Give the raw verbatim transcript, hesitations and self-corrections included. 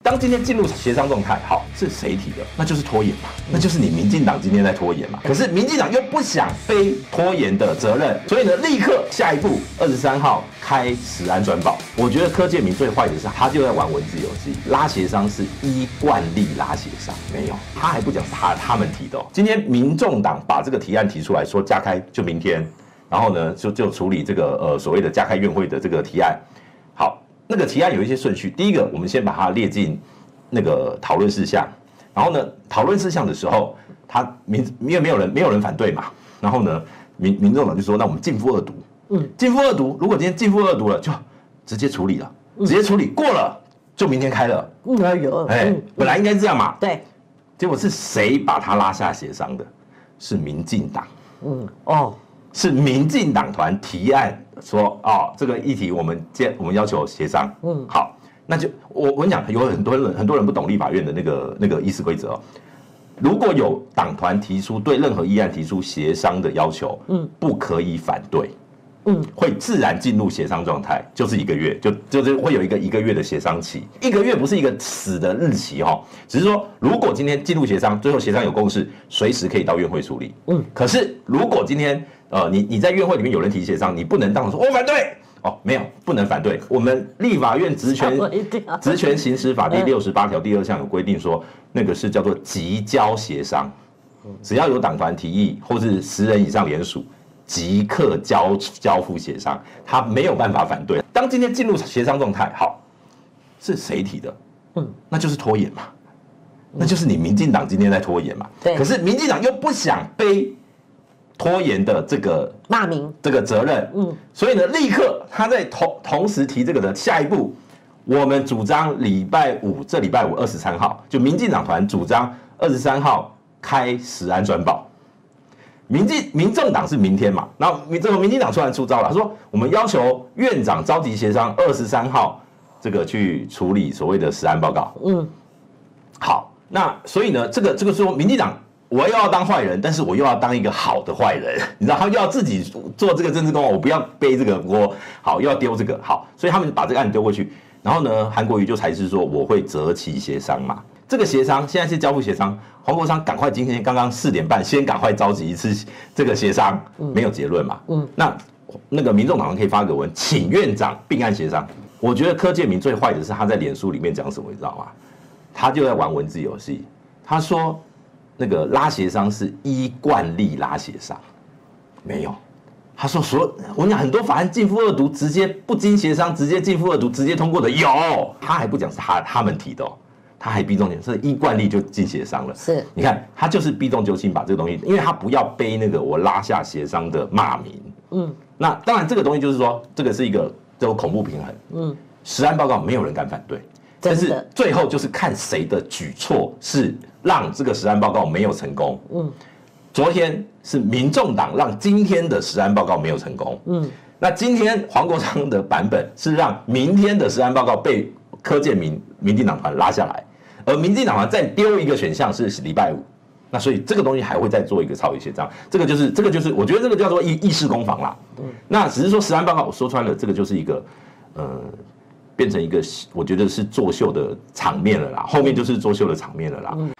当今天进入协商状态，好，是谁提的？那就是拖延嘛，那就是你民进党今天在拖延嘛。可是民进党又不想背拖延的责任，所以呢，立刻下一步二十三号开食安专保。我觉得柯建铭最坏的是，他就在玩文字游戏，拉协商是依惯例拉协商，没有，他还不讲是他他们提的哦。今天民众党把这个提案提出来说加开就明天，然后呢就就处理这个呃所谓的加开院会的这个提案，好。那个提案有一些顺序，第一个，我们先把它列进那个讨论事项，然后呢，讨论事项的时候，他民因为没有人没有人反对嘛，然后呢，民民众党就说，那我们进复二读，嗯，进复二读，如果今天进复二读了，就直接处理了，直接处理过了，就明天开了， 嗯，有， 哎，本来应该是这样嘛， 对， 结果是谁把他拉下协商的？是民进党，嗯，哦。是民进党团提案说，哦，这个议题我们接我们要求协商，嗯，好，那就我我跟你讲，有很多人很多人不懂立法院的那个那个议事规则哦。如果有党团提出对任何议案提出协商的要求，嗯，不可以反对，嗯，会自然进入协商状态，就是一个月，就就是会有一个一个月的协商期，一个月不是一个死的日期哈、哦，只是说如果今天进入协商，最后协商有共识，随时可以到院会处理，嗯，可是如果今天呃，你你在院会里面有人提协商，你不能当场说我反对哦，没有，不能反对。我们立法院职权职权行使法第六十八条第二项有规定说，那个是叫做即交协商，只要有党团提议或是十人以上联署，即刻交交付协商，他没有办法反对。当今天进入协商状态，好，是谁提的？嗯，那就是拖延嘛，那就是你民进党今天在拖延嘛。对，可是民进党又不想背拖延的这个骂名这个责任，嗯，所以呢，立刻他在同同时提这个的下一步，我们主张礼拜五这礼拜五二十三号，就民进党团主张二十三号开食安专保，民进民众党是明天嘛，然后这个民进党突然出招了，他说我们要求院长召集协商二十三号这个去处理所谓的食安报告，嗯，好，那所以呢，这个这个说民进党。我又要当坏人，但是我又要当一个好的坏人，你知道，他又要自己做这个政治公，我不要背这个锅，好，又要丢这个，好，所以他们把这个案丢过去，然后呢，韩国瑜就才是说我会择期协商嘛，这个协商现在是交付协商，黄国昌赶快今天刚刚四点半先赶快召集一次这个协商，没有结论嘛，嗯，那那个民众党可以发个文，请院长并案协商。我觉得柯建铭最坏的是他在脸书里面讲什么，你知道吗？他就在玩文字游戏，他说。那个拉协商是依惯例拉协商，没有。他说所我跟你讲，很多法案进复二读直接不经协商，直接进复二读直接通过的有，他还不讲是他他们提的、哦，他还避重就轻，是依惯例就进协商了。是，你看他就是避重就轻把这个东西，因为他不要背那个我拉下协商的骂名。嗯，那当然这个东西就是说，这个是一个这种恐怖平衡。嗯，食安报告没有人敢反对。但是最后就是看谁的举措是让这个食安报告没有成功。嗯，昨天是民众党让今天的食安报告没有成功。嗯，那今天黄国昌的版本是让明天的食安报告被柯建铭民进党团拉下来，而民进党团再丢一个选项是礼拜五。那所以这个东西还会再做一个超级协商，这个就是这个就是我觉得这个叫做议议事攻防啦。嗯，那只是说食安报告我说穿了，这个就是一个呃。变成一个我觉得是作秀的场面了啦，后面就是作秀的场面了啦。嗯，